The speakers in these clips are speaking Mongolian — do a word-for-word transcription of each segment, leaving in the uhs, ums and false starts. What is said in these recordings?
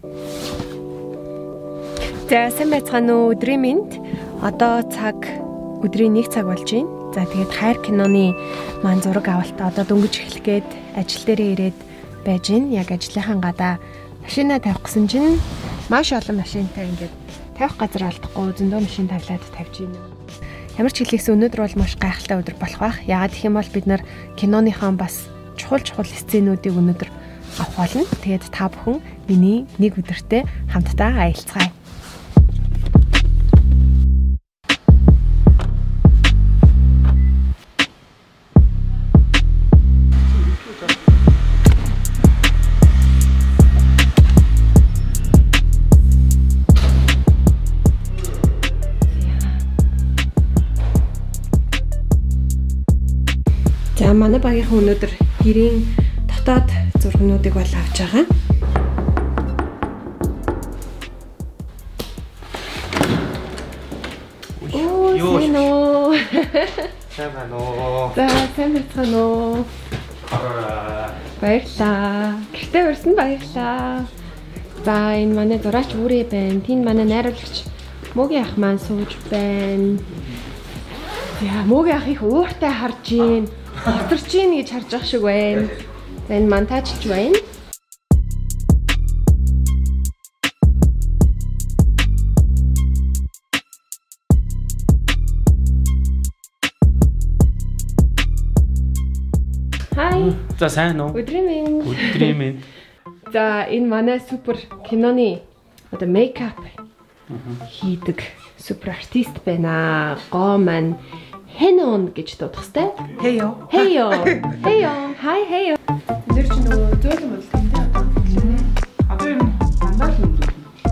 За сайн байцгаана уу өдрийн мэнд. Одоо цаг өдрийн нэг цаг болж байна. За тэгээд хайр киноны маань зураг авалтаа одоо дөнгөж эхлэх гээд ажил дээрээ ирээд байж байна. Яг ажлынхаа гадаа машинаа тавих гэсэн чинь маш олон машинтай ингээд тавих газар алдахгүй зөндөө машин тавлаад тавьж байна. Ямар ч хэлээсээ өнөөдөр бол маш гайхалтай өдөр болох байх. Яагаад гэх юм бол бид нар киноныхаа бас чухал чухал сценүүдийг өнөөдөр авах болно. Тэгээд та бүхэн миний нэг өдөртөө хамтдаа аялцгаая. За манай багийнхан өнөөдөр гэрийн дотоод зургнуудыг бол авч байгаа. Оо, сино. Сэмэноо. За, сэмэнцэноо. Баярлаа. Гэртээ өрсөн баярлаа. За, энэ манай зураач бүрээ байна. Тэнд манай найруулагч Мөгийн ах маань сууж байна. За, Мөгийн ах их ууртай харж байна. Хатарч ийн гэж харж байгаа шиг байна. За энэ монтажч байна. Хай. За сайн уу? Өдрийн мэнд. Өдрийн мэнд. За энэ манай супер киноны одоо мейкап хийдэг супер артист байна. Гоо маань Хэнон гэж дуудах сте. Хэё. Хэё. Хэё. Хай хэё. Нэр чи нөгөө зөөлөн бол тэнтэй одоо хэлнэ. Одоо юм дандаа л юм.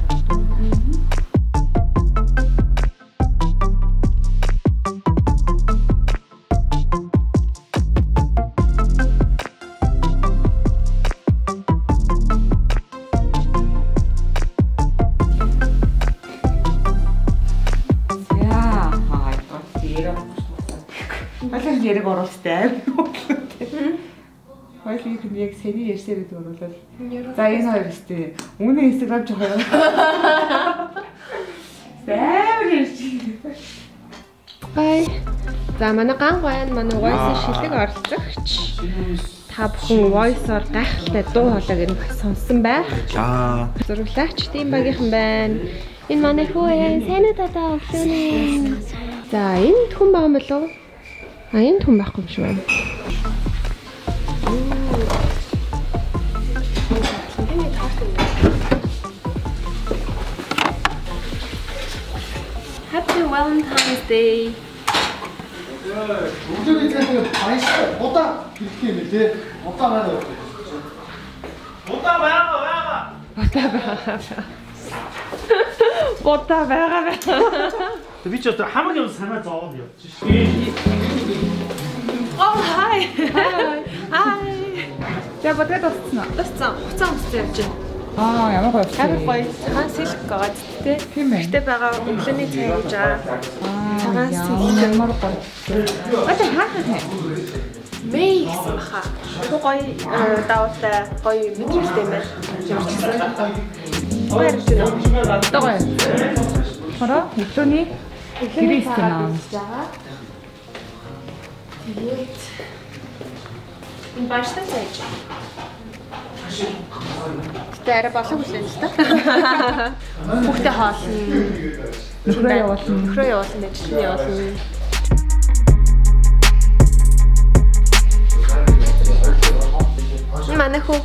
Алин яриг оруулстай. Хоёулынх нь яг сэний ярьсээр гэдэг оруулаад. За энэ хоёр өстэй. Өмнө Instagram жоох юм. Сайн ярьж. Бай. За манай ган гойн манай voice шилдэг оролцогч. Та бүхэн voice-оор гайхалтай дуу хоолойг нь сонссон байх. За. Зураглагч тийм багийнхан байна. Энэ манай хүү сайн уу тата өглөөний. За энэ хүн байгаа юм болов? А энэ хүн байхгүй юм шиг байна. Happy Valentine's Day. Өглөөний цайг баярлалаа. Удаа хэлэх юм лээ. Удаа байна. Удаа байгаа байгаа. Бодаа байгаа. Бодаа байгаа байгаа. Би ч одоо хамаг юм санаа зовоод явчих шээ. Oh hi. Hi. Hi. За бодоод дууссан уу? Дууссан. Хуцаа өмсөж явж байна. Аа ямар гоё. Харин гоё. Хаан сэлэх гээд тэ. Тийм ээ. Гэтэ байгаа өглөөний цай ууж байгаа. Аа ямар гоё. Одоо хаахаа тань. Мэй гэсэн баха. Гоё даваатай гоё мэдрэлтэй юм байна. Гоё ярьж байна. Одоо гоё. Хараа өглөөний гэрээс тань. Тэгээд энэ бааштай сайж. Тэ арай болов хүлээн л та. Хүүхдээ хоолно. Нөхрөө явуулна. Нөхрөө явуулна, ажлын явуулна. Манай хүү.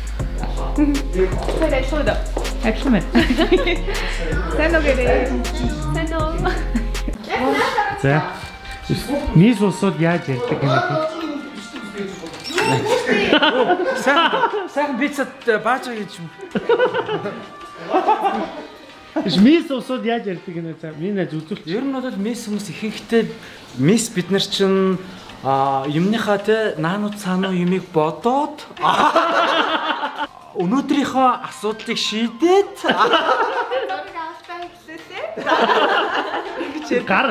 Тэр ажлын доо. Ажлын. Сайн уу гэрээ. Сайн уу. За. Нийс усууд яаж ярьдаг юм бэ? Сайн сайн бицэд баажаа гэж юм. Мис усууд яаж ярьдаг юм бэ? Миний зүзүүлч. Ер нь бол мис хүмүүс ихэнхдээ мис бид нар чинь а юмныхаа те наанууд цаануу юмыг бодоод өнөөдрийнхөө асуудлыг шийдээд Зураг авалтаа хэлээ. Гар.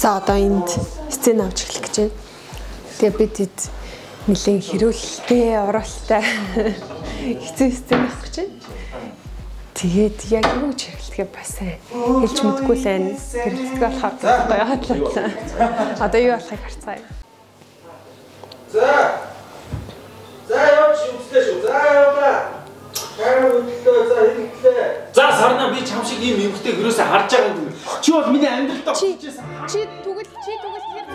За одоо энд сцен авч эхлэх гэж байна. Тэгээ бид эд нэлээд хэрүүлтэй, оролттой хэцүү сцен авах гэж байна. Тэгээд яг юу ч хэрэглэхээ бас хэлж мэдгүй л байна. Хэрэглэх болохоор гоё хатлаа. Одоо юу болохыг харцгаая. За. За явж үзлээ шүү. За яваа. Хараа үзлээ. За хэрэглээ. За сарна би чам шиг ийм эмхтэй хөрөөсөө харж байгаа юм. Чи бол миний амьдралдаа очижсэн. Чи түгэл чи түгэл тэр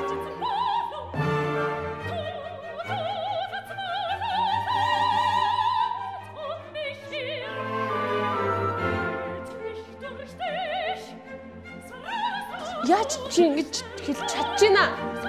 Яаж чи ингэж хэлж чадж байна?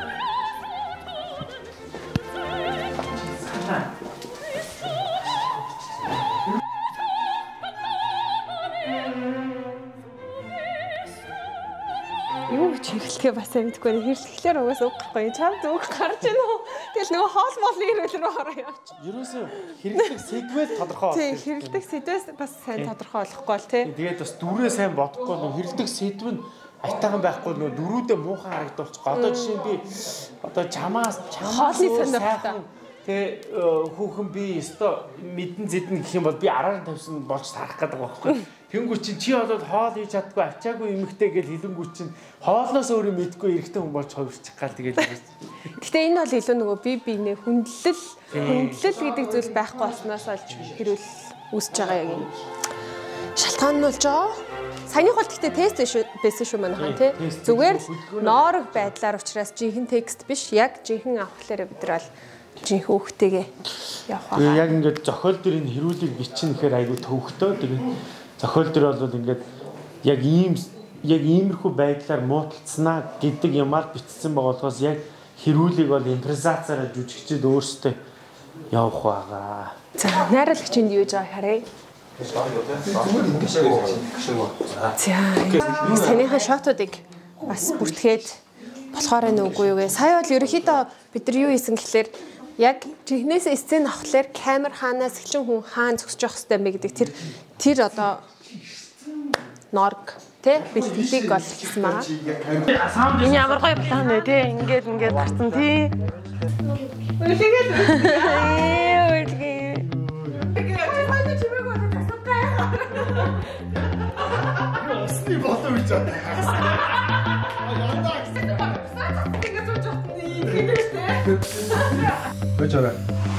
Юу ч хэрэглэхээ бас амтгүй хэрэглэхлээр угаас үг гарахгүй. Чамд үг гарч ийн үү? Тэгэл нөгөө хоол молын ирүүл рүү ороо явч. Ерөөсөө хэрэглэх сэдвээ тодорхой байна. Тий, хэрэглэх сэдвээс бас сайн тодорхой болохгүй л тий. Тэгээд бас дөрвөө сайн бодохгүй нөө хэрэглэх сэдв нь айтайхан байхгүй нөө дөрүүдээ муухан харагдуулчих. Одоо жишээ нь би одоо чамаас хоолны сонирхолтой. Тэгээ хүүхэн би өстой мэдэн зэдэн гэх юм бол би араар тавьсан болж тарах гэдэг байхгүй. Тэнгүү чинь чи болоод хоол хийж чаддгүй ачаагүй эмэгтэй гэж хэлэнгүү чинь хоолноос өөрөө мэдгүй эрэгтэй хүн болж хувирчих гал тэгэл. Гэтэ энэ бол илүү нөгөө би бинэ хүндлэл хүндлэл гэдэг зүйл байхгүй болсноос олж хэрүүл үүсэж байгаа яг юм. Шалтгаан нь болж байгаа. Саяных бол гэхдээ тест байсан шүү манайхан тий. Зүгээр ноорог байдлаар учраас жинхэнэ текст биш яг жинхэнэ авахлаараа бид нар бол жинхэнэ хүүхдтэйгээ явах байгаа. Яг ингээд зохиол дээр энэ хэрүүлийг бичин гэхээр айгүй төвхтөө. Тэгээд зохиол дээр бол ингээд яг ийм яг иймэрхүү байдлаар муудалцснаа гэдэг юмар бичсэн байгуулгаас яг хэрүүлийг бол импровизацаараа жүжигчд өөрсдөө явах байгаа. За найруулагчинд юу гэж байгааг харъя. За санийхаа шотуудыг бас бүртгээд болохоор нь үгүй юу гэ. Сая бол ерөөхдөө бид нар юу хийсэн гэхлээр яг жинхнээс сцен авахлаар камер хаанаас эхлэн хүн хаан зогсож явах хэрэгтэй мэй гэдэг тэр тэр одоо норг тэ бэлтгэлийг бол хийсэн байгаа. Энэ ямар гоё план вэ тэ ингээд ингээд гарсан тий. Үлээгээд үлээ. Осны бодоо гэж байна. Вечера.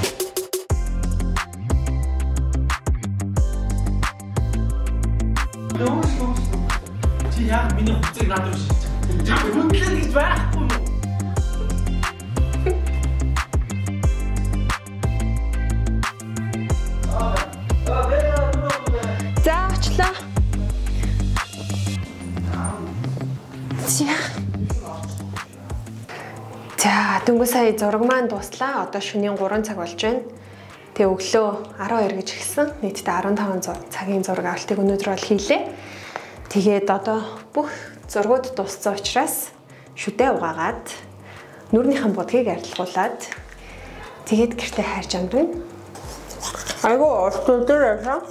Чи яа миний хуцыг надад шилж. Хүндлэн гэж байхгүй юу? За очлоо. За дөнгөж сая зураг маань дуслаа. Одоо шөнийн гурван цаг болж байна. Тэгээ өглөө арван хоёр гэж эхэлсэн. Нийтдээ арван таван цагийн зураг авалтыг өнөөдөр бол хийлээ. Тэгээд одоо бүх зургууд дууссан учраас шүдээ угаагаад нүрнийхэн будгийг арилгуулад тэгээд гэртээ хайрж амдана. Айгуу ортой дээр аа.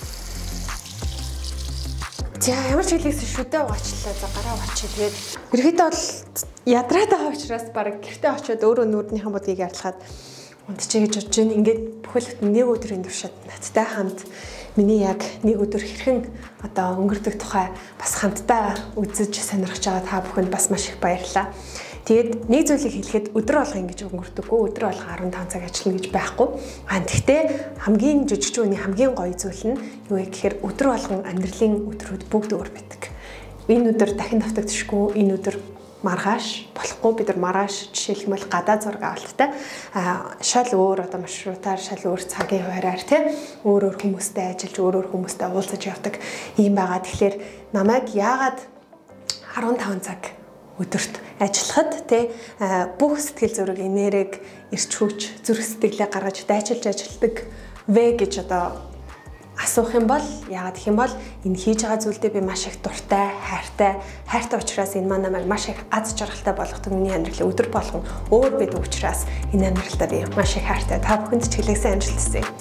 За ямар ч хэлээсээ шүдээ угаачлаа. За гараа угаачаа. Тэгээд ерөөхдөө бол ядраад байгаа учраас баг гэртээ очиод өөрөө нүрнийхэн будгийг арилгаад унтчихъя гэж бодож байна. Ингээд бүхэл бүтэн нэг өдрийн туршид надтай хамт миний яг нэг өдөр хэрхэн одоо өнгөрдөг тухай бас хамтдаа үзэж сонирхож байгаа та бүхэнд бас маш их баярлалаа. Тэгээд нэг зүйлийг хэлэхэд өдөр болго ингэж өнгөрдөггүй, өдөр болго арван таван цаг ажиллана гэж байхгүй. Аа тэгтээ хамгийн жижигчүүний хамгийн гоё зүйл нь юу вэ гэхээр өдөр болгон амьдралын өдрүүд бүгд өөр байдаг. Энэ өдөр дахин давтагдчихгүй, энэ өдөр маргааш болохгүй бид нар маргааш жишээлбэл гадаа зураг авалттай шал өөр одоо маршрутаар шал өөр цагийн хуваараар тий өөр өөр хүмүүстэй ажиллаж өөр өөр хүмүүстэй уулзаж явдаг юм байгаа. Тэгэхээр намайг яагаад арван таван цаг өдөрт ажиллахад тий бүх сэтгэл зүрэг энерги эрч хүч зүрх сэтгэлээ гаргаж дайчилж ажилтдаг вэ гэж одоо асуух юм бол яагаад гэх юм бол энэ хийж байгаа зүйлдээ би маш их дуртай, хайртай, хайртай учраас энэ маань намайг маш их аз жаргалтай болгодог. Миний амьдралын өдөр болгон өөр байдаг учраас энэ амьдралдаа би маш их хайртай. Та бүхэнд ч хэлээсээ амжилт хүсье.